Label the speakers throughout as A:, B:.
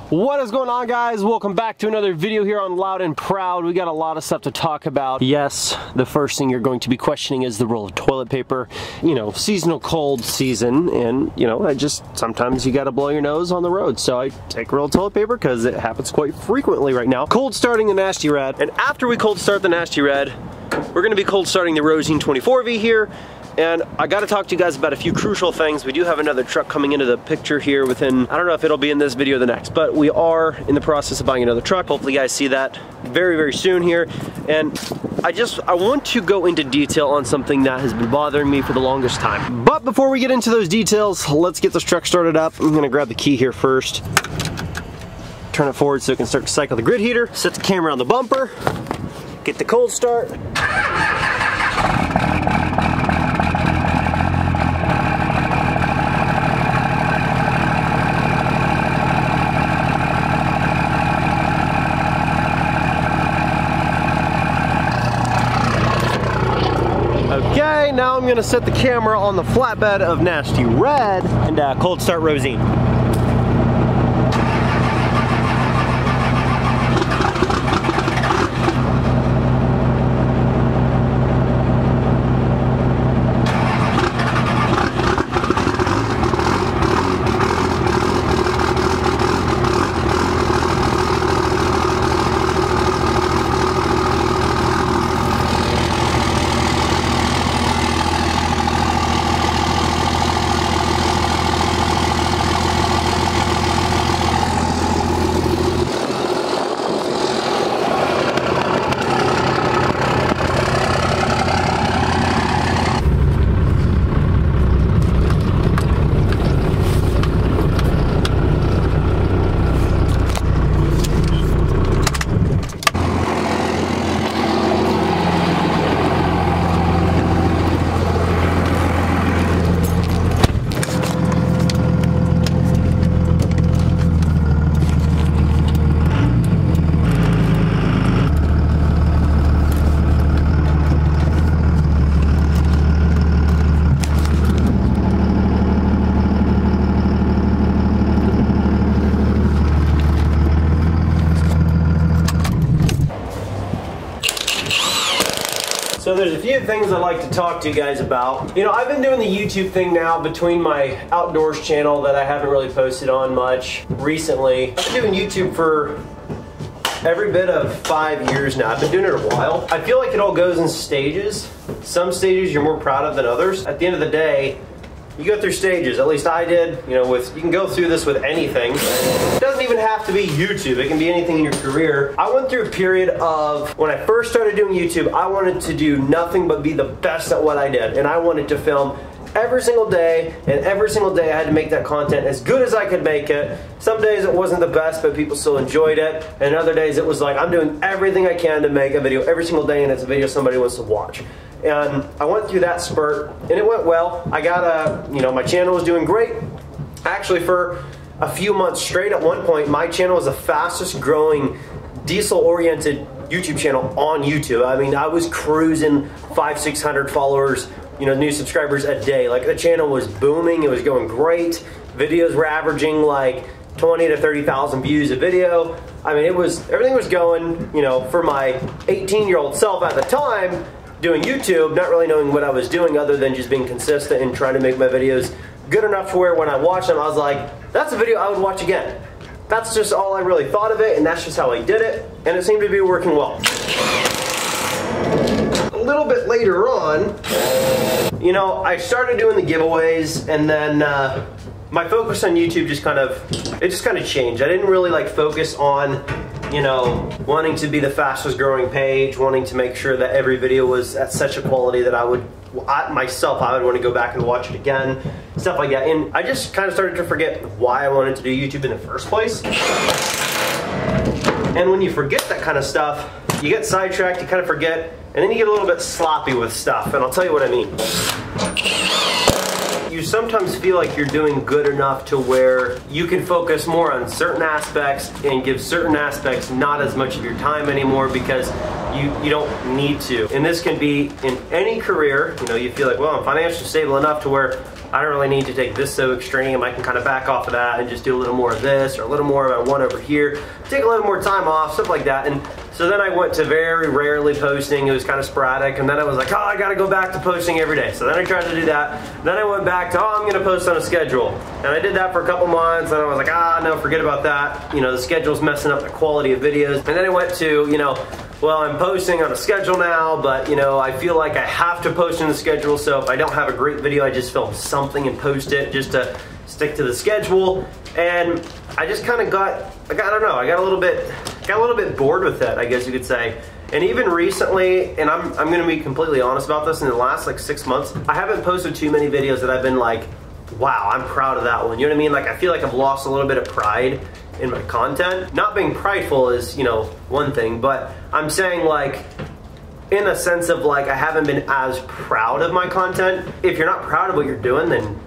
A: What is going on, guys? Welcome back to another video here on Loud and Proud. We got a lot of stuff to talk about. Yes, the first thing you're going to be questioning is the roll of toilet paper. You know, seasonal cold season, and you know, sometimes you gotta blow your nose on the road. So I take a roll of toilet paper because it happens quite frequently right now. Cold starting the Nasty Rad, and after we cold start the Nasty Rad, we're gonna be cold starting the Rosine 24V here. And I gotta talk to you guys about a few crucial things. We do have another truck coming into the picture here within, I don't know if it'll be in this video or the next, but we are in the process of buying another truck. Hopefully you guys see that very, very soon here. And I want to go into detail on something that has been bothering me for the longest time. But before we get into those details, let's get this truck started up. I'm gonna grab the key here first. Turn it forward so it can start to cycle the grid heater. Set the camera on the bumper. Get the cold start. Okay, now I'm gonna set the camera on the flatbed of Nasty Rad and cold start Rosine. So there's a few things I'd like to talk to you guys about. You know, I've been doing the YouTube thing now between my outdoors channel that I haven't really posted on much recently. I've been doing YouTube for every bit of 5 years now. I've been doing it a while. I feel like it all goes in stages. Some stages you're more proud of than others. At the end of the day, you go through stages, at least I did. You know, you can go through this with anything. It doesn't even have to be YouTube, it can be anything in your career. I went through a period of, when I first started doing YouTube, I wanted to do nothing but be the best at what I did. And I wanted to film every single day, and every single day I had to make that content as good as I could make it. Some days it wasn't the best, but people still enjoyed it. And other days it was like, I'm doing everything I can to make a video every single day, and it's a video somebody wants to watch. And I went through that spurt, and it went well. I got you know, my channel was doing great. Actually, for a few months straight, at one point, my channel was the fastest growing diesel-oriented YouTube channel on YouTube. I mean, I was cruising 500-600 followers, you know, new subscribers a day. Like, the channel was booming, it was going great. Videos were averaging like 20 to 30,000 views a video. I mean, everything was going, you know, for my 18-year-old self at the time, doing YouTube, not really knowing what I was doing other than just being consistent and trying to make my videos good enough to where when I watched them, I was like, that's a video I would watch again. That's just all I really thought of it, and that's just how I did it, and it seemed to be working well. A little bit later on, you know, I started doing the giveaways, and then my focus on YouTube just kind of changed. I didn't really like focus on, you know, wanting to be the fastest growing page, wanting to make sure that every video was at such a quality that I would want to go back and watch it again, stuff like that. And I just kind of started to forget why I wanted to do YouTube in the first place. And when you forget that kind of stuff, you get sidetracked, you kind of forget, and then you get a little bit sloppy with stuff, and I'll tell you what I mean. You sometimes feel like you're doing good enough to where you can focus more on certain aspects and give certain aspects not as much of your time anymore because you don't need to. And this can be in any career. You know, you feel like, well, I'm financially stable enough to where I don't really need to take this so extreme. I can kind of back off of that and just do a little more of this or a little more of one over here. Take a little more time off, stuff like that. And so then I went to very rarely posting. It was kind of sporadic. And then I was like, oh, I got to go back to posting every day. So then I tried to do that. Then I went back to, oh, I'm going to post on a schedule. And I did that for a couple months. And I was like, ah, no, forget about that. You know, the schedule's messing up the quality of videos. And then I went to, you know, well, I'm posting on a schedule now, but you know, I feel like I have to post in the schedule, so if I don't have a great video, I just film something and post it just to stick to the schedule. And I just kind of I don't know, I got a little bit bored with it, I guess you could say. And even recently, and I'm gonna be completely honest about this, in the last like 6 months, I haven't posted too many videos that I've been like, wow, I'm proud of that one. You know what I mean? Like, I feel like I've lost a little bit of pride in my content. Not being prideful is, you know, one thing, but I'm saying, like, in a sense of like, I haven't been as proud of my content. If you're not proud of what you're doing, then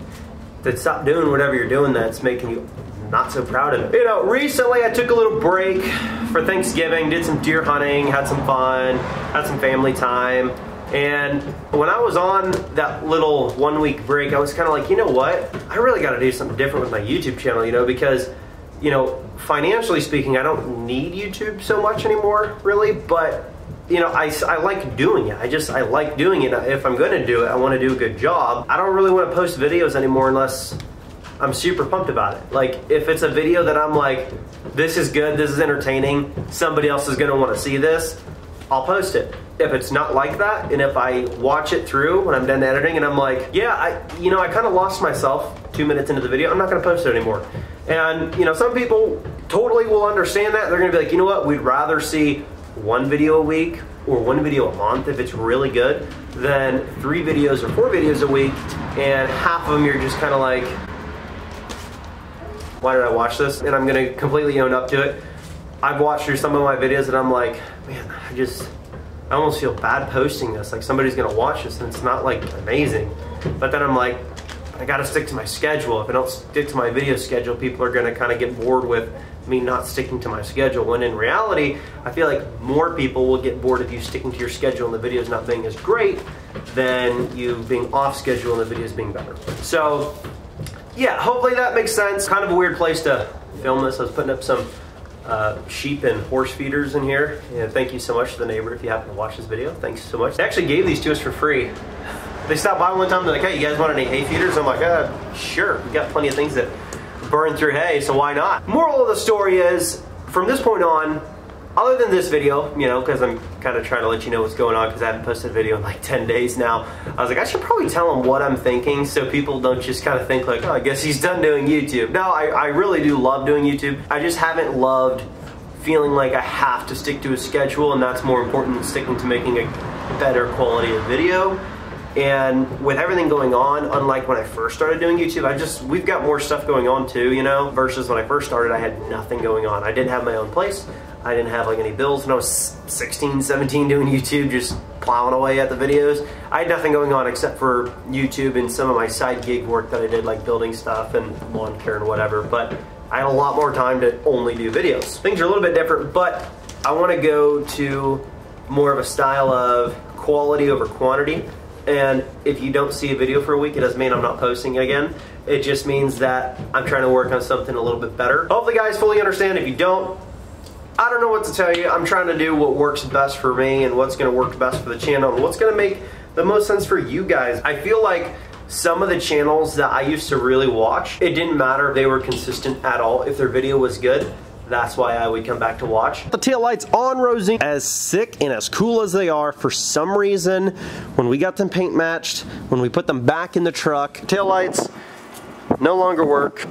A: stop doing whatever you're doing that's making you not so proud of it. You know, recently I took a little break for Thanksgiving, did some deer hunting, had some fun, had some family time. And when I was on that little 1 week break, I was kind of like, you know what? I really got to do something different with my YouTube channel, you know, because, you know, financially speaking, I don't need YouTube so much anymore, really, but, you know, I like doing it. I like doing it. If I'm going to do it, I want to do a good job. I don't really want to post videos anymore unless I'm super pumped about it. Like, if it's a video that I'm like, this is good, this is entertaining, somebody else is going to want to see this, I'll post it. If it's not like that, and if I watch it through when I'm done editing and I'm like, yeah, I kind of lost myself 2 minutes into the video, I'm not going to post it anymore. And, you know, some people totally will understand that. They're going to be like, you know what, we'd rather see 1 video a week or 1 video a month if it's really good than 3 videos or 4 videos a week, and half of them you're just kind of like, why did I watch this? And I'm going to completely own up to it. I've watched through some of my videos and I'm like, man, I almost feel bad posting this. Like, somebody's gonna watch this and it's not like amazing. But then I'm like, I gotta stick to my schedule. If I don't stick to my video schedule, people are gonna kind of get bored with me not sticking to my schedule. When in reality, I feel like more people will get bored of you sticking to your schedule and the videos not being as great than you being off schedule and the videos being better. So yeah, hopefully that makes sense. Kind of a weird place to film this. I was putting up some sheep and horse feeders in here. And thank you so much to the neighbor if you happen to watch this video. Thanks so much. They actually gave these to us for free. They stopped by one time, they're like, hey, you guys want any hay feeders? I'm like, sure, we got plenty of things that burn through hay, so why not? Moral of the story is, from this point on, other than this video, you know, because I'm kind of trying to let you know what's going on because I haven't posted a video in like 10 days now, I was like, I should probably tell them what I'm thinking so people don't just kind of think like, oh, I guess he's done doing YouTube. No, I really do love doing YouTube. I just haven't loved feeling like I have to stick to a schedule, and that's more important than sticking to making a better quality of video. And with everything going on, unlike when I first started doing YouTube, we've got more stuff going on too, you know, versus when I first started, I had nothing going on. I didn't have my own place. I didn't have like any bills when I was 16, 17 doing YouTube, just plowing away at the videos. I had nothing going on except for YouTube and some of my side gig work that I did, like building stuff and lawn care and whatever. But I had a lot more time to only do videos. Things are a little bit different, but I want to go to more of a style of quality over quantity. And if you don't see a video for a week, it doesn't mean I'm not posting again. It just means that I'm trying to work on something a little bit better. Hopefully you guys fully understand. If you don't, I don't know what to tell you. I'm trying to do what works best for me and what's gonna work best for the channel and what's gonna make the most sense for you guys. I feel like some of the channels that I used to really watch, it didn't matter if they were consistent at all. If their video was good, that's why I would come back to watch. The taillights on Rosie, as sick and as cool as they are, for some reason, when we got them paint matched, when we put them back in the truck, taillights no longer work.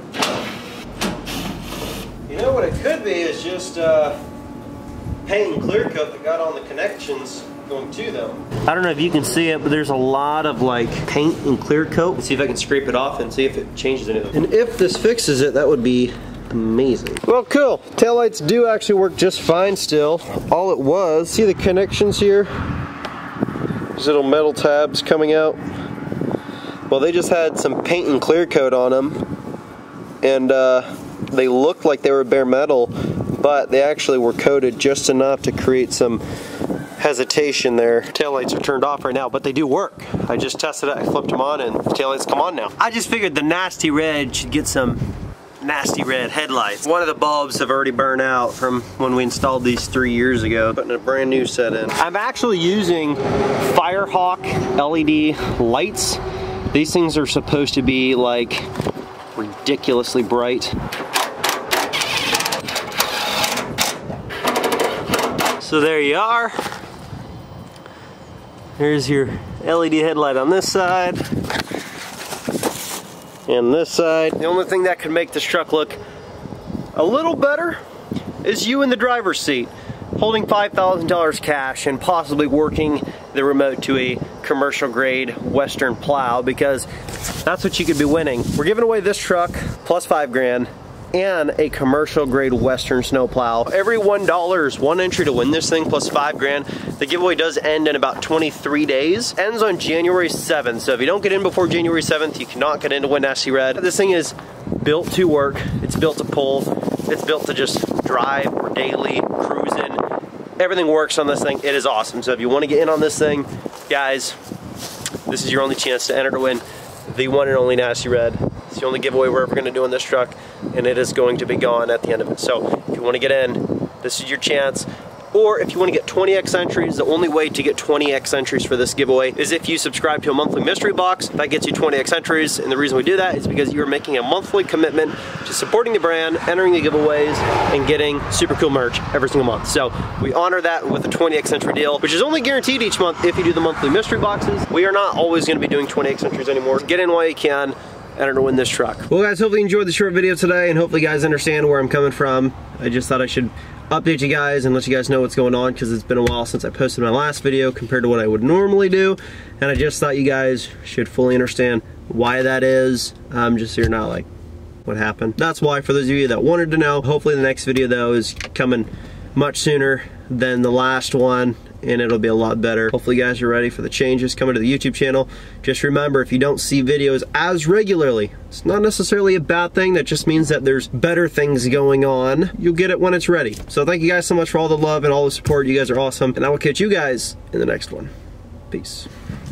A: You know what it could be is just paint and clear coat that got on the connections going to them. I don't know if you can see it, but there's a lot of like paint and clear coat. Let's see if I can scrape it off and see if it changes anything. And if this fixes it, that would be amazing. Well, cool. Taillights do actually work just fine still. All it was, see the connections here? These little metal tabs coming out. Well, they just had some paint and clear coat on them, and they looked like they were bare metal, but they actually were coated just enough to create some hesitation there. Taillights are turned off right now, but they do work. I just tested it, I flipped them on, and the taillights come on now. I just figured the nasty red should get some nasty red headlights. One of the bulbs have already burned out from when we installed these 3 years ago. Putting a brand new set in. I'm actually using Firehawk LED lights. These things are supposed to be like ridiculously bright. So there you are. Here's your LED headlight on this side and this side. The only thing that could make this truck look a little better is you in the driver's seat, holding $5,000 cash and possibly working the remote to a commercial grade Western plow, because that's what you could be winning. We're giving away this truck plus $5 grand and a commercial grade Western snow plow. Every $1 is one entry to win this thing plus $5 grand. The giveaway does end in about 23 days. Ends on January 7th. So if you don't get in before January 7th, you cannot get in to win Nasty Red. This thing is built to work. It's built to pull. It's built to just drive or daily, cruising. Everything works on this thing. It is awesome. So if you want to get in on this thing, guys, this is your only chance to enter to win the one and only Nasty Red. It's the only giveaway we're ever going to do on this truck, and it is going to be gone at the end of it. So if you want to get in, this is your chance. Or if you want to get 20x entries, the only way to get 20x entries for this giveaway is if you subscribe to a monthly mystery box. That gets you 20x entries, and the reason we do that is because you are making a monthly commitment to supporting the brand, entering the giveaways, and getting super cool merch every single month. So we honor that with a 20x entry deal, which is only guaranteed each month if you do the monthly mystery boxes. We are not always going to be doing 20x entries anymore. Get in while you can. Enter to win this truck. Well guys, hopefully you enjoyed the short video today, and hopefully you guys understand where I'm coming from. I just thought I should update you guys and let you guys know what's going on, because it's been a while since I posted my last video compared to what I would normally do, and I just thought you guys should fully understand why that is, just so you're not like, what happened? That's why, for those of you that wanted to know. Hopefully the next video though is coming much sooner than the last one, and it'll be a lot better. Hopefully you guys are ready for the changes coming to the YouTube channel. Just remember, if you don't see videos as regularly, it's not necessarily a bad thing. That just means that there's better things going on. You'll get it when it's ready. So thank you guys so much for all the love and all the support. You guys are awesome, and I will catch you guys in the next one. Peace.